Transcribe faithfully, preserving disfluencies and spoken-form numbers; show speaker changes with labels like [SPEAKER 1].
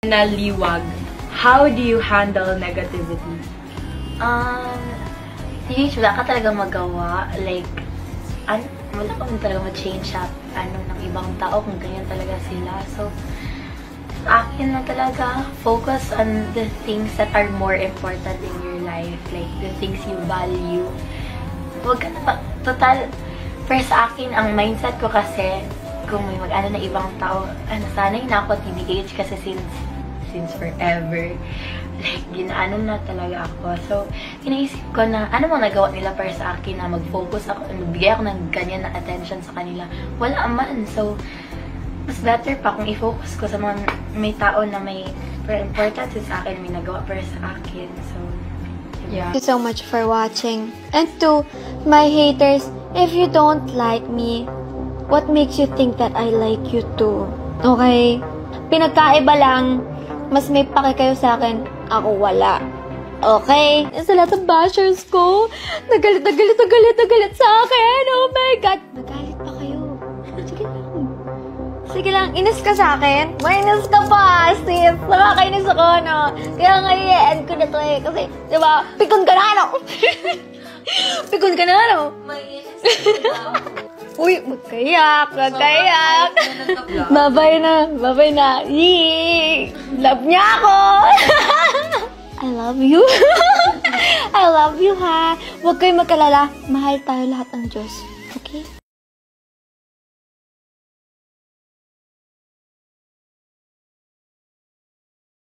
[SPEAKER 1] Naliwag. How do you handle negativity?
[SPEAKER 2] Um, T H, wala ka talaga magawa. Like, an wala ka talaga ma-change up ano, ng ibang tao kung ganyan talaga sila. So, sa akin na talaga, focus on the things that are more important in your life. Like, the things you value. Huwag ka na, total, for sa akin, ang mindset ko kasi, kung may mag-ano na ibang tao, ano, sanay na ako T B H kasi since, since forever. Like, ginaano na talaga ako. So, kinaisip ko na, ano mang nagawa nila para sa akin na mag-focus ako, magbigay ako ng ganyan na attention sa kanila. Wala man. So, mas better pa kung i-focus ko sa mga may tao na may importance sa akin, may nagawa para sa akin. So,
[SPEAKER 1] yeah.
[SPEAKER 3] Thank you so much for watching. And to my haters, if you don't like me, what makes you think that I like you too? Okay? Pinagkaiba lang, mas may pake kayo sa akin, ako wala. Okay? Sa lahat ng bashers ko, nagalit, nagalit, nagalit, nagalit sa akin. Oh my God! Nagalit pa kayo. Sige lang. Sige lang, inis ka sa akin? Mainis ka pa, sis. Nakakainis ako, no? Kaya nga i-end ko na to eh. Kasi, di ba, pikon ka na, no? Pikon ka na, no?
[SPEAKER 2] mainis ka
[SPEAKER 3] Uy, magkayak, magkayak. Babay na, babay na. Yee! Love niya ako! I love you. I love you, ha? Huwag kayo magkalala. Mahal tayo lahat ng Diyos. Okay?